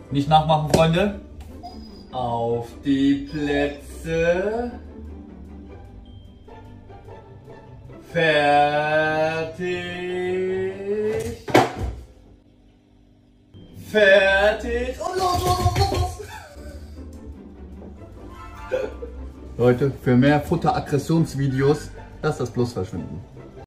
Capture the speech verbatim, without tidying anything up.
Nicht nachmachen, Freunde. Auf die Plätze. Fertig. Fertig. Und los, los, los, los. Leute, für mehr Futteraggressionsvideos, lasst das bloß verschwinden.